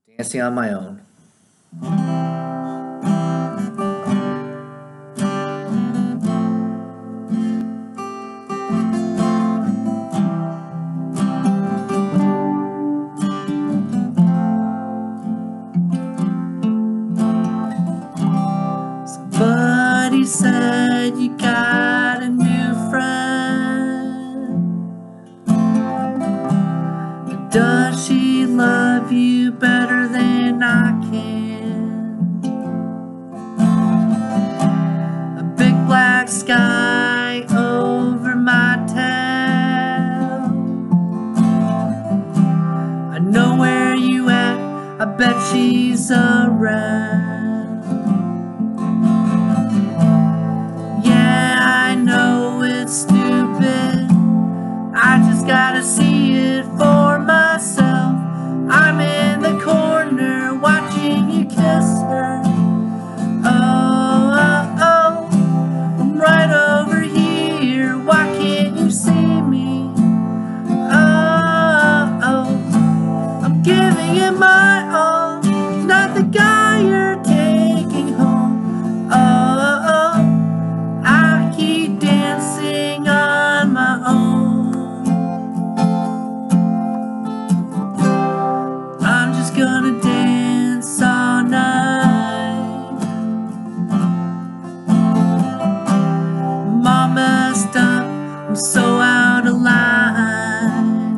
Dancing on my own. Somebody said you got a new friend. But does she love you better than I can? A big black sky over my town. I know where you at, I bet she's around. Stupid, I just gotta see it for myself. I'm in the corner watching you kiss her. Oh, oh, oh, I'm right over here, why can't you see me? Oh, oh, I'm giving it my all, not the guy you're taking home. Oh, oh, I keep dancing on my own. I'm just gonna dance all night. I'm all messed up, I'm so out of line.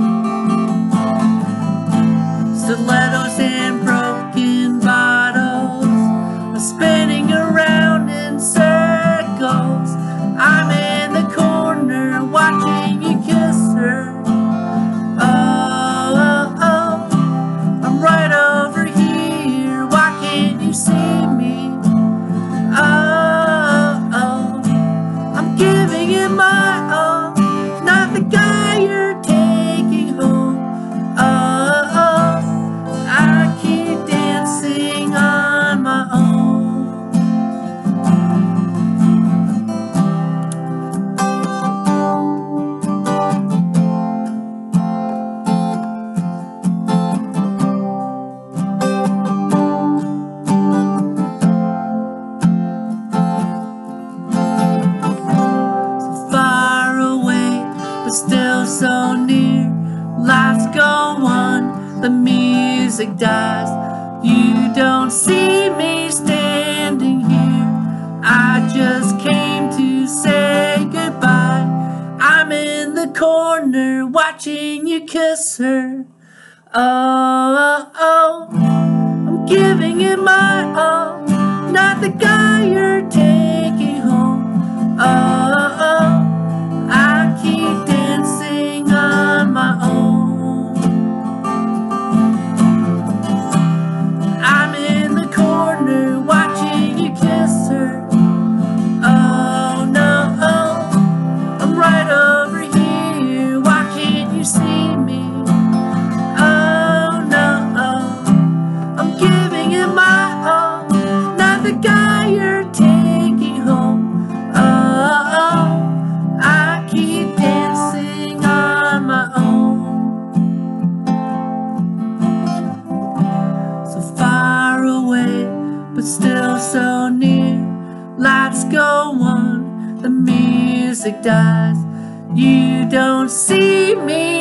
Stilettos and broken bottles are spinning around in circles. I'm in the corner watching you kiss her. Oh, oh, oh, I'm right over here, why can't you see me? Oh, oh, I'm giving it my all, not the guy you're taking home. Oh, oh, I keep dancing on my own. Still so near, lights go on, the music dies. You don't see me standing here, I just came to say goodbye. I'm in the corner watching you kiss her. Oh, oh, oh, I'm giving it my all, not the guy you're taking home. Oh, oh, I keep dancing on my own. I'm in the corner watching you kiss her. Oh no, oh, I'm right over here, why can't you see me? Oh no, oh, I'm giving it my all, not the guy you're taking home. Oh, oh, I keep dancing on my own. So far away, but still so near. Lights go on, the music dies. You don't see me